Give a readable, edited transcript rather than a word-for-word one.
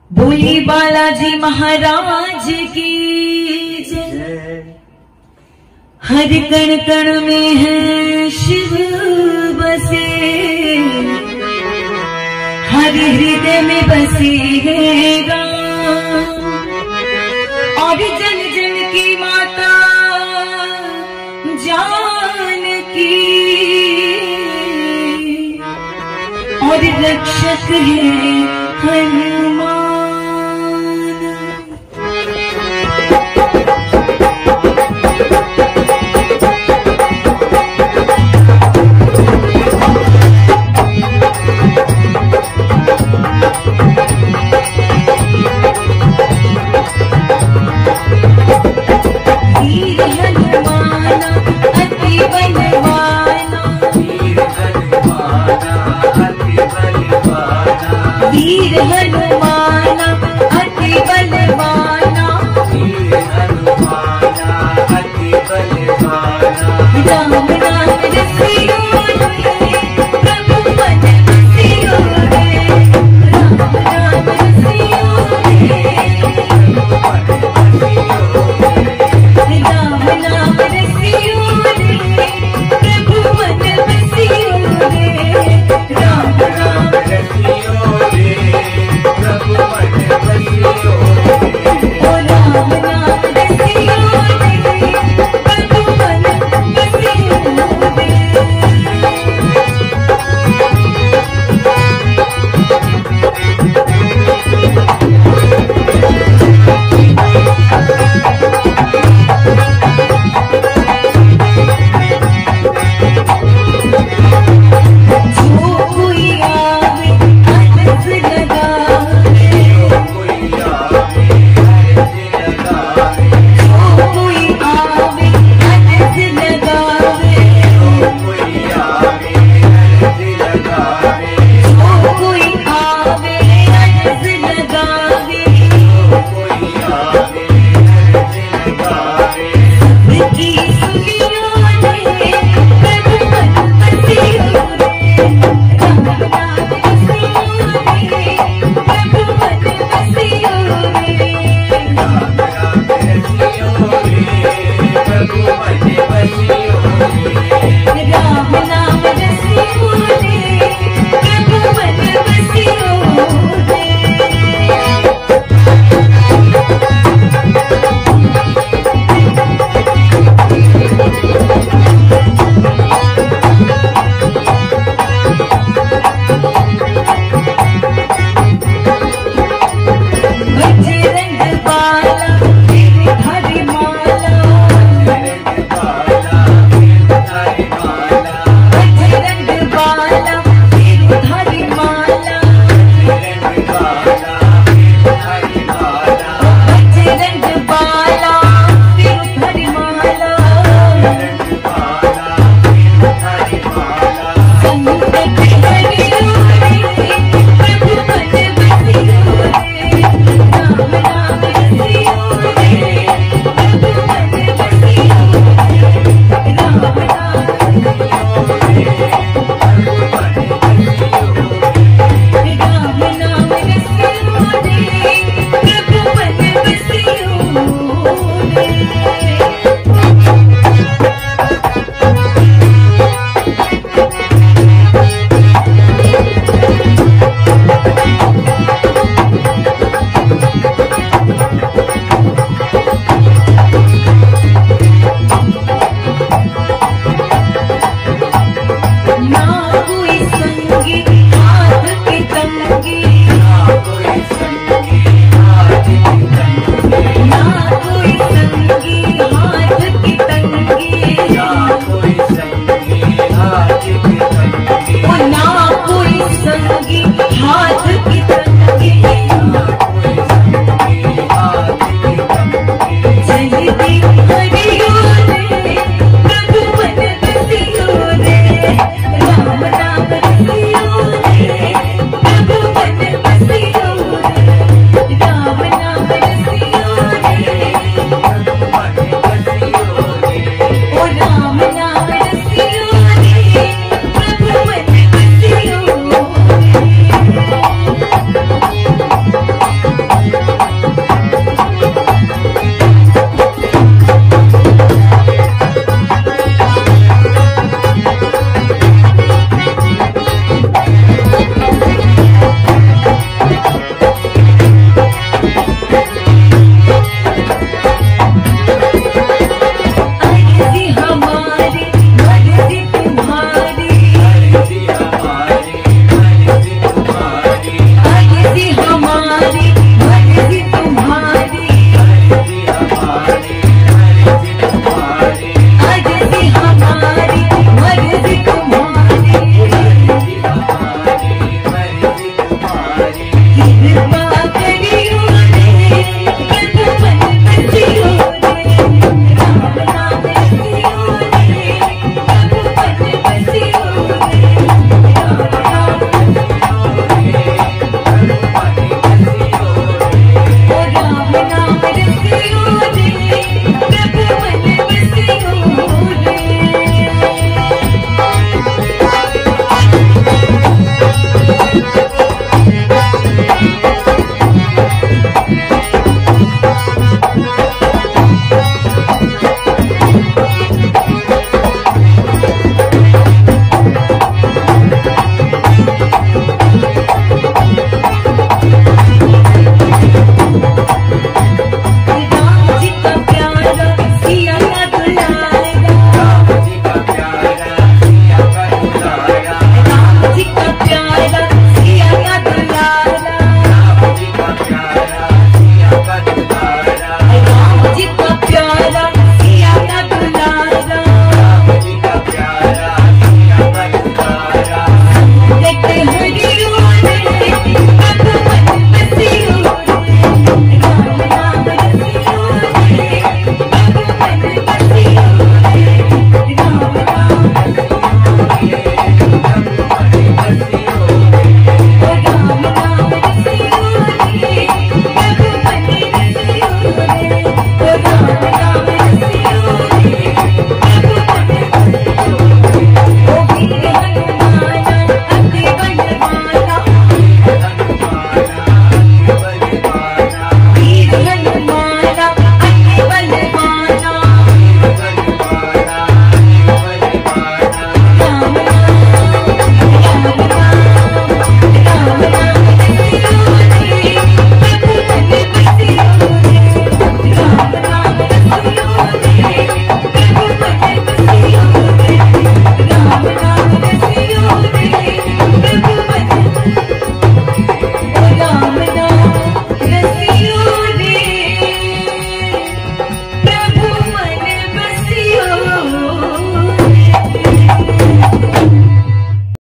बोली बालाजी महाराज की जय। हर कण कण में है शिव बसे, हर हृदय में बसे है राम। और जन जन की माता जानकी, और रक्षक है हनुमान। वीर हनुमाना अति बलवाना, वीर हनुमाना अति बलवाना, वीर हनुमाना अति बलवाना, वीर हनुमाना अति बलवाना। राम नाम रसियो रे, प्रभु मन बसियो रे, राम नाम रसियो रे, राम नाम रसियो रे, प्रभु मन बसियो रे, राम नाम रसियो रे, प्रभु मन बसियो रे, ओ राम नाम रसियो रे, प्रभु मन बसियो रे। बजरंग कृपा